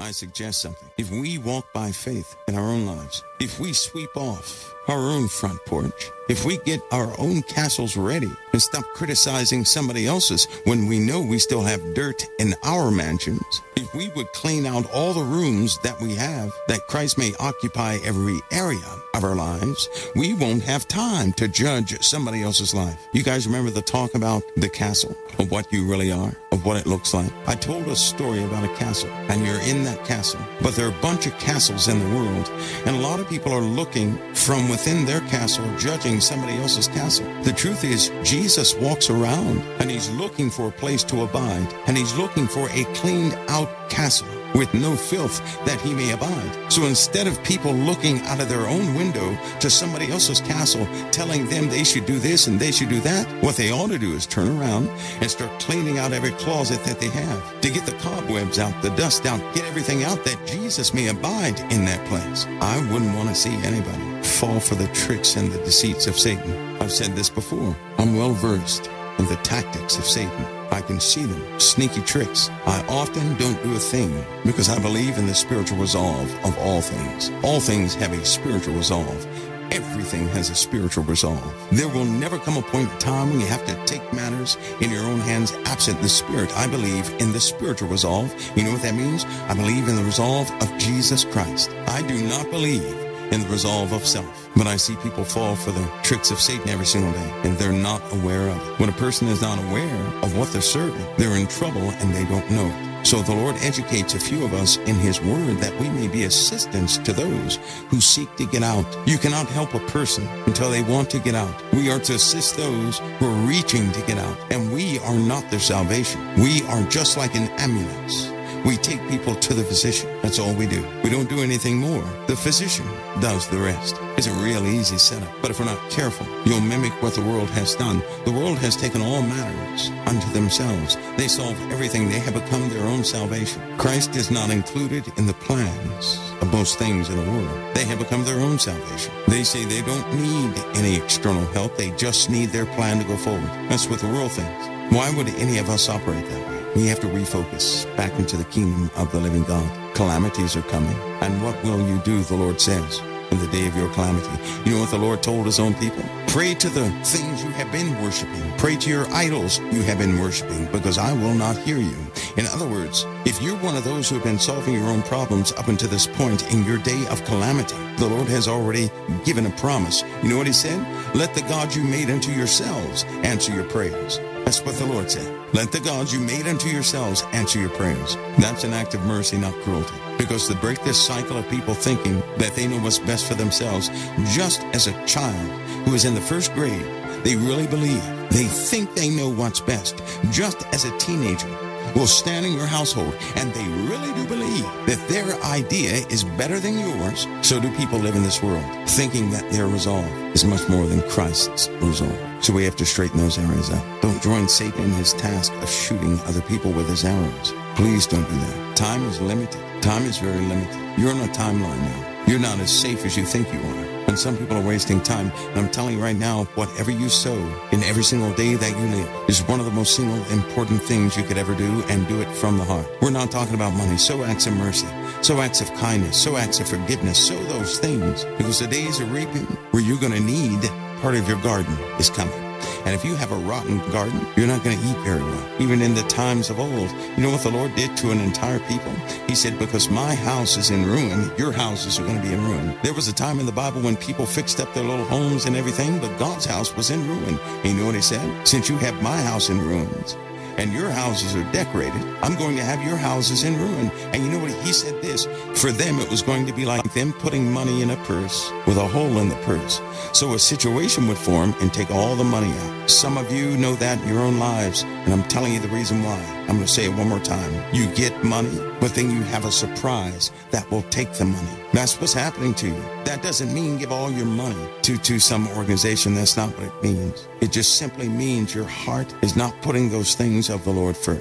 I suggest something. If we walk by faith in our own lives, if we sweep off our own front porch, if we get our own castles ready and stop criticizing somebody else's when we know we still have dirt in our mansions, if we would clean out all the rooms that we have, that Christ may occupy every area of our lives, we won't have time to judge somebody else's life. You guys remember the talk about the castle, of what you really are, of what it looks like? I told a story about a castle, and you're in that castle, but there are a bunch of castles in the world, and a lot of people are looking from within their castle, judging somebody else's castle. The truth is, Jesus walks around, and he's looking for a place to abide, and he's looking for a cleaned out castle with no filth that he may abide. So instead of people looking out of their own window to somebody else's castle, telling them they should do this and they should do that, what they ought to do is turn around and start cleaning out every closet that they have, to get the cobwebs out, the dust out, get everything out, that Jesus may abide in that place. I wouldn't want to see anybody fall for the tricks and the deceits of Satan. I've said this before. I'm well versed in the tactics of Satan. I can see them, sneaky tricks. I often don't do a thing because I believe in the spiritual resolve of all things. All things have a spiritual resolve. Everything has a spiritual resolve. There will never come a point in time when you have to take matters in your own hands absent the Spirit. I believe in the spiritual resolve. You know what that means? I believe in the resolve of Jesus Christ. I do not believe in the resolve of self. But I see people fall for the tricks of Satan every single day, and they're not aware of it. When a person is not aware of what they're serving, they're in trouble and they don't know it. So the Lord educates a few of us in his word that we may be assistants to those who seek to get out. You cannot help a person until they want to get out. We are to assist those who are reaching to get out, and we are not their salvation. We are just like an ambulance. We take people to the physician. That's all we do. We don't do anything more. The physician does the rest. It's a real easy setup. But if we're not careful, you'll mimic what the world has done. The world has taken all matters unto themselves. They solve everything. They have become their own salvation. Christ is not included in the plans of most things in the world. They have become their own salvation. They say they don't need any external help. They just need their plan to go forward. That's what the world thinks. Why would any of us operate that way? We have to refocus back into the kingdom of the living God. Calamities are coming. And what will you do, the Lord says, in the day of your calamity? You know what the Lord told his own people? Pray to the things you have been worshiping. Pray to your idols you have been worshiping, because I will not hear you. In other words, if you're one of those who have been solving your own problems up until this point in your day of calamity, the Lord has already given a promise. You know what he said? Let the gods you made unto yourselves answer your prayers. That's what the Lord said. Let the gods you made unto yourselves answer your prayers. That's an act of mercy, not cruelty. Because to break this cycle of people thinking that they know what's best for themselves, just as a child who is in the first grade, they really believe, they think they know what's best. Just as a teenager will stand in your household and they really do believe that their idea is better than yours, so do people live in this world, thinking that their resolve is much more than Christ's resolve. So we have to straighten those areas out. Don't join Satan in his task of shooting other people with his arrows. Please don't do that. Time is limited. Time is very limited. You're on a timeline now. You're not as safe as you think you are. And some people are wasting time. And I'm telling you right now, whatever you sow in every single day that you live is one of the most single important things you could ever do, and do it from the heart. We're not talking about money. Sow acts of mercy. Sow acts of kindness. Sow acts of forgiveness. Sow those things, because the days of reaping where you're going to need part of your garden is coming. And if you have a rotten garden, you're not going to eat very well. Even in the times of old, you know what the Lord did to an entire people? He said, because my house is in ruin, your houses are going to be in ruin. There was a time in the Bible when people fixed up their little homes and everything, but God's house was in ruin. And you know what he said? Since you have my house in ruins, and your houses are decorated, I'm going to have your houses in ruin. And you know what? He said this, for them it was going to be like them putting money in a purse with a hole in the purse. So a situation would form and take all the money out. Some of you know that in your own lives, and I'm telling you the reason why. I'm going to say it one more time. You get money, but then you have a surprise that will take the money. That's what's happening to you. That doesn't mean give all your money to some organization. That's not what it means. It just simply means your heart is not putting those things of the Lord first.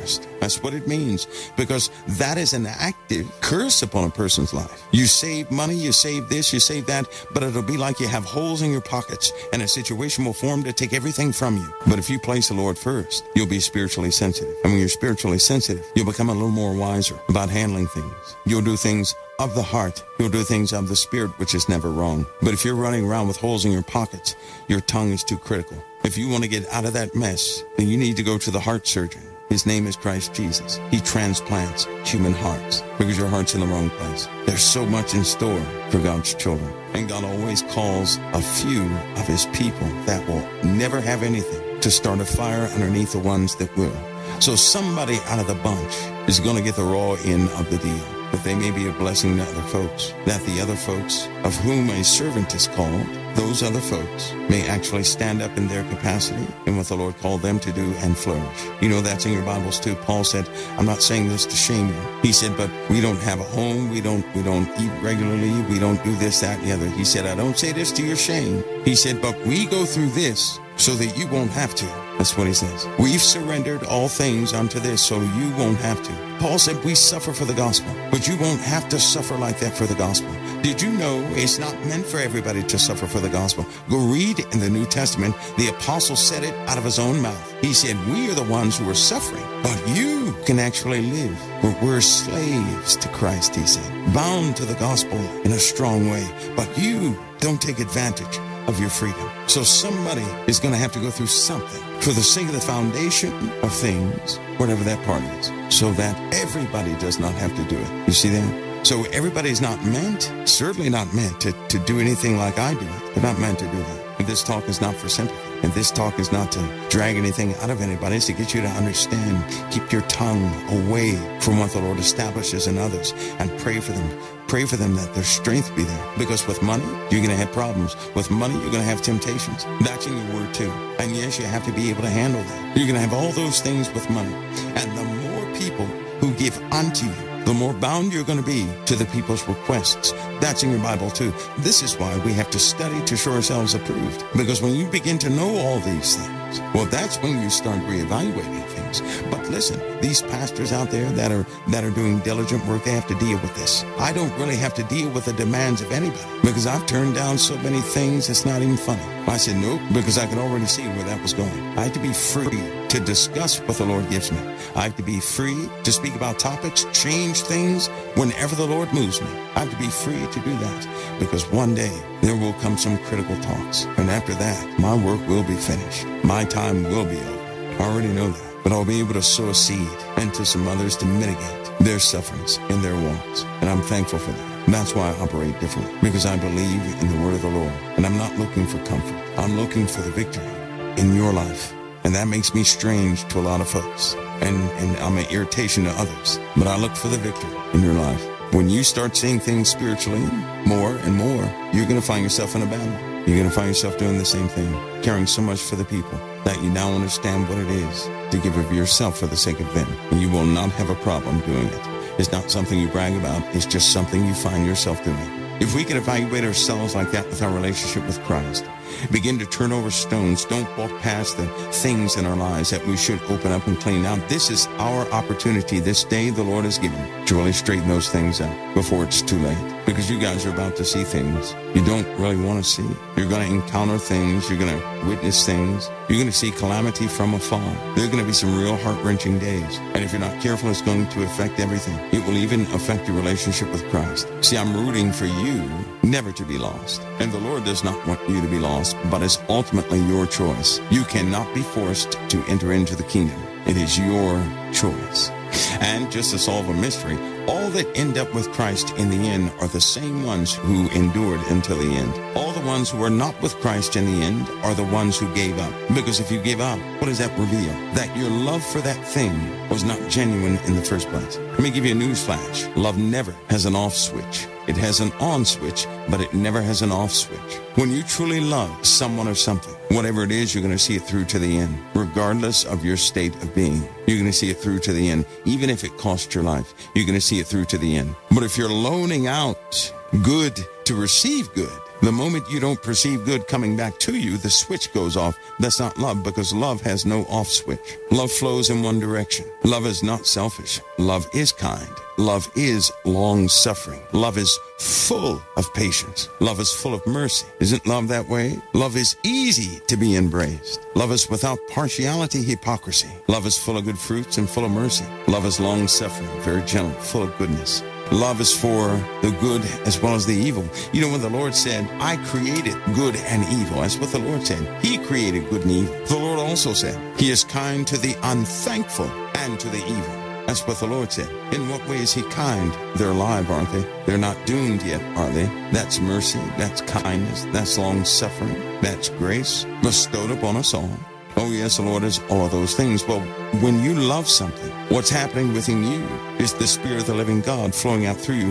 That's what it means, because that is an active curse upon a person's life. You save money, you save this, you save that, but it'll be like you have holes in your pockets, and a situation will form to take everything from you. But if you place the Lord first, you'll be spiritually sensitive. And when you're spiritually sensitive, you'll become a little more wiser about handling things. You'll do things of the heart. You'll do things of the spirit, which is never wrong. But if you're running around with holes in your pockets, your tongue is too critical. If you want to get out of that mess, then you need to go to the heart surgeon. His name is Christ Jesus. He transplants human hearts because your heart's in the wrong place. There's so much in store for God's children. And God always calls a few of his people that will never have anything to start a fire underneath the ones that will. So somebody out of the bunch is going to get the raw end of the deal, that they may be a blessing to other folks, that the other folks of whom a servant is called, those other folks may actually stand up in their capacity in what the Lord called them to do and flourish. You know, that's in your Bibles too. Paul said, I'm not saying this to shame you. He said, but we don't have a home. We don't eat regularly. We don't do this, that, and the other. He said, I don't say this to your shame. He said, but we go through this so that you won't have to. That's what he says. We've surrendered all things unto this so you won't have to. Paul said we suffer for the gospel, but you won't have to suffer like that for the gospel. Did you know it's not meant for everybody to suffer for the gospel? Go read in the New Testament. The apostle said it out of his own mouth. He said, we are the ones who are suffering, but you can actually live. We're slaves to Christ, he said, bound to the gospel in a strong way, but you don't take advantage of your freedom. So somebody is going to have to go through something for the sake of the foundation of things, whatever that part is, so that everybody does not have to do it. You see that? So everybody's not meant, certainly not meant to do anything like I do it. They're not meant to do that. And this talk is not for sympathy. And this talk is not to drag anything out of anybody. It's to get you to understand. Keep your tongue away from what the Lord establishes in others and pray for them. Pray for them that their strength be there. Because with money, you're going to have problems. With money, you're going to have temptations. That's in your word too. And yes, you have to be able to handle that. You're going to have all those things with money. And the more people who give unto you, the more bound you're going to be to the people's requests. That's in your Bible too. This is why we have to study to show ourselves approved. Because when you begin to know all these things, well, that's when you start reevaluating things. But listen, these pastors out there that are doing diligent work, they have to deal with this. I don't really have to deal with the demands of anybody because I've turned down so many things it's not even funny. I said nope because I could already see where that was going. I have to be free to discuss what the Lord gives me. I have to be free to speak about topics, change things whenever the Lord moves me. I have to be free to do that because one day there will come some critical talks. And after that, my work will be finished. My time will be over. I already know that. But I'll be able to sow a seed into some others to mitigate their sufferings and their wants. And I'm thankful for that. And that's why I operate differently, because I believe in the word of the Lord. And I'm not looking for comfort. I'm looking for the victory in your life. And that makes me strange to a lot of folks. And I'm an irritation to others. But I look for the victory in your life. When you start seeing things spiritually more and more, you're going to find yourself in a battle. You're going to find yourself doing the same thing, caring so much for the people that you now understand what it is to give of yourself for the sake of them. And you will not have a problem doing it. It's not something you brag about. It's just something you find yourself doing. If we can evaluate ourselves like that with our relationship with Christ, begin to turn over stones, don't walk past the things in our lives that we should open up and clean out. This is our opportunity this day the Lord has given to really straighten those things out before it's too late. Because you guys are about to see things you don't really want to see. You're going to encounter things. You're going to witness things. You're going to see calamity from afar. There are going to be some real heart-wrenching days. And if you're not careful, it's going to affect everything. It will even affect your relationship with Christ. See, I'm rooting for you never to be lost. And the Lord does not want you to be lost, but it's ultimately your choice. You cannot be forced to enter into the kingdom. It is your choice. And just to solve a mystery, all that end up with Christ in the end are the same ones who endured until the end. All the ones who are not with Christ in the end are the ones who gave up. Because if you give up, what does that reveal? That your love for that thing was not genuine in the first place. Let me give you a news flash. Love never has an off switch. It has an on switch, but it never has an off switch. When you truly love someone or something, whatever it is, you're going to see it through to the end, regardless of your state of being. You're going to see it through to the end, even if it costs your life. You're going to see it through to the end. But if you're loaning out good to receive good, The moment you don't perceive good coming back to you, the switch goes off. That's not love, because love has no off switch. Love flows in one direction. Love is not selfish. Love is kind. Love is long-suffering. Love is full of patience. Love is full of mercy. Isn't love that way? Love is easy to be embraced. Love is without partiality, hypocrisy. Love is full of good fruits and full of mercy. Love is long-suffering, very gentle, full of goodness. Love is for the good as well as the evil. You know, when the Lord said, I created good and evil, that's what the Lord said. He created good and evil. The Lord also said, He is kind to the unthankful and to the evil. That's what the Lord said. In what way is He kind? They're alive, aren't they? They're not doomed yet, are they? That's mercy. That's kindness. That's long-suffering. That's grace bestowed upon us all. Oh, yes, the Lord is all of those things. Well, when you love something, what's happening within you is the Spirit of the living God flowing out through you.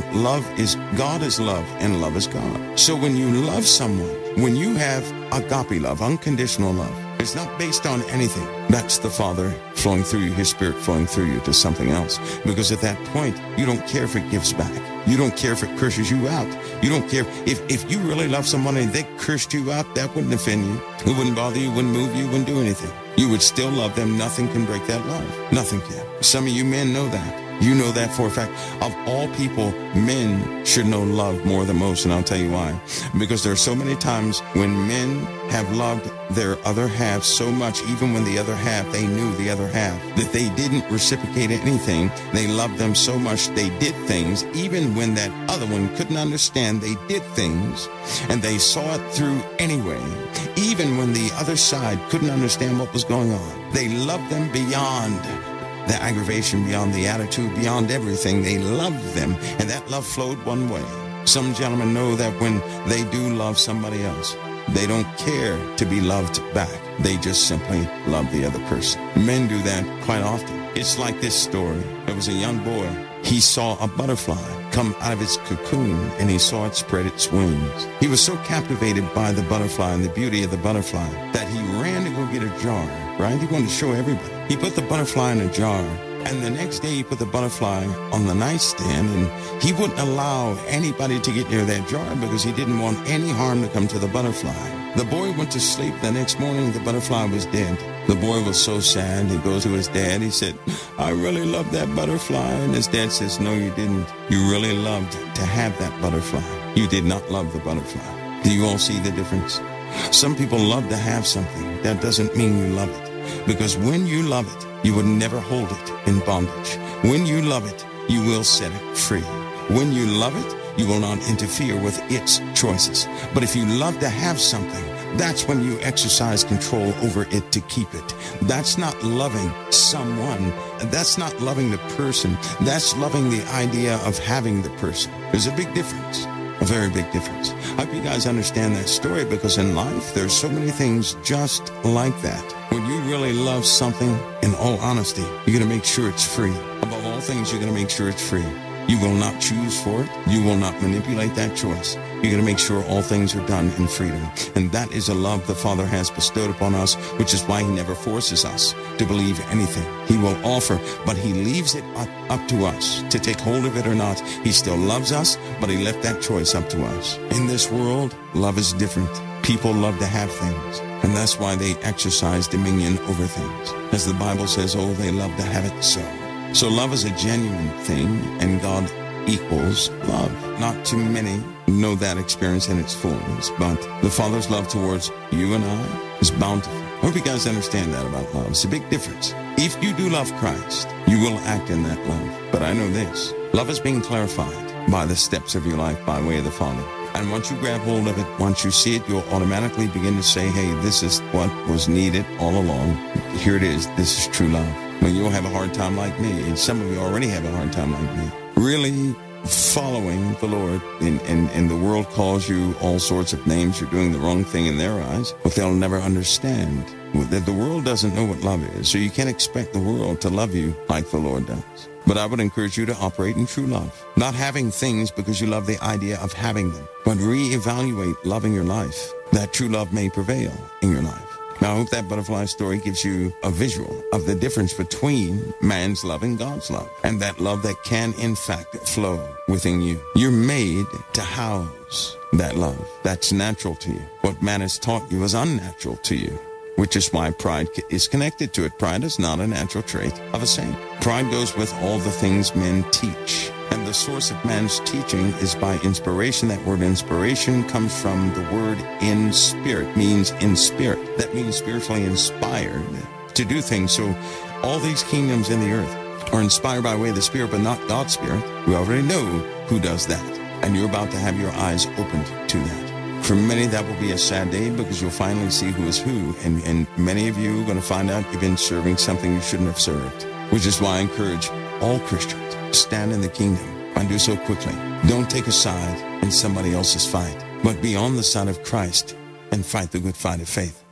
God is love, and love is God. So when you love someone, when you have agape love, unconditional love, it's not based on anything. That's the Father flowing through you, His Spirit flowing through you to something else. Because at that point, you don't care if it gives back. You don't care if it curses you out. You don't care if you really love someone and they cursed you out, that wouldn't offend you. It wouldn't bother you, wouldn't move you, wouldn't do anything. You would still love them. Nothing can break that love. Nothing can. Some of you men know that. You know that for a fact. Of all people, men should know love more than most, and I'll tell you why. Because there are so many times when men have loved their other half so much, even when the other half, they knew the other half, that they didn't reciprocate anything. They loved them so much, they did things, even when that other one couldn't understand, they did things, and they saw it through anyway. Even when the other side couldn't understand what was going on, they loved them beyond the aggravation, beyond the attitude, beyond everything. They loved them, and that love flowed one way. Some gentlemen know that when they do love somebody else, they don't care to be loved back. They just simply love the other person. Men do that quite often. It's like this story. There was a young boy. He saw a butterfly come out of its cocoon, and he saw it spread its wings. He was so captivated by the butterfly and the beauty of the butterfly that he ran to go get a jar, right? He wanted to show everybody. He put the butterfly in a jar, and the next day he put the butterfly on the nightstand, and he wouldn't allow anybody to get near that jar because he didn't want any harm to come to the butterfly. The boy went to sleep. The next morning, the butterfly was dead. The boy was so sad. He goes to his dad. He said, I really loved that butterfly. And his dad says, no, you didn't. You really loved to have that butterfly. You did not love the butterfly. Do you all see the difference? Some people love to have something. That doesn't mean you love it. Because when you love it, you would never hold it in bondage. When you love it, you will set it free. When you love it, you will not interfere with its choices. But if you love to have something, that's when you exercise control over it to keep it. That's not loving someone. That's not loving the person. That's loving the idea of having the person. There's a big difference. A very big difference. I hope you guys understand that story, because in life, there's so many things just like that. When you really love something, in all honesty, you're going to make sure it's free. Above all things, you're going to make sure it's free. You will not choose for it. You will not manipulate that choice. You're going to make sure all things are done in freedom. And that is a love the Father has bestowed upon us, which is why He never forces us to believe anything. He will offer, but He leaves it up to us to take hold of it or not. He still loves us, but He left that choice up to us. In this world, love is different. People love to have things, and that's why they exercise dominion over things. As the Bible says, oh, they love to have it so. So love is a genuine thing, and God equals love. Not too many know that experience in its fullness, but the Father's love towards you and I is bountiful. I hope you guys understand that about love. It's a big difference. If you do love Christ, you will act in that love. But I know this. Love is being clarified by the steps of your life by way of the Father. And once you grab hold of it, once you see it, you'll automatically begin to say, hey, this is what was needed all along. Here it is. This is true love. Well, you'll have a hard time like me, and some of you already have a hard time like me, really following the Lord, and the world calls you all sorts of names. You're doing the wrong thing in their eyes, but they'll never understand that the world doesn't know what love is, so you can't expect the world to love you like the Lord does. But I would encourage you to operate in true love, not having things because you love the idea of having them, but reevaluate loving your life, that true love may prevail in your life. Now, I hope that butterfly story gives you a visual of the difference between man's love and God's love, and that love that can, in fact, flow within you. You're made to house that love. That's natural to you. What man has taught you is unnatural to you, which is why pride is connected to it. Pride is not a natural trait of a saint. Pride goes with all the things men teach. And the source of man's teaching is by inspiration. That word inspiration comes from the word in spirit, means in spirit. That means spiritually inspired to do things. So all these kingdoms in the earth are inspired by way of the Spirit, but not God's Spirit. We already know who does that. And you're about to have your eyes opened to that. For many, that will be a sad day because you'll finally see who is who. And many of you are going to find out you've been serving something you shouldn't have served, which is why I encourage all Christians stand in the kingdom and do so quickly. Don't take a side in somebody else's fight, but be on the side of Christ and fight the good fight of faith.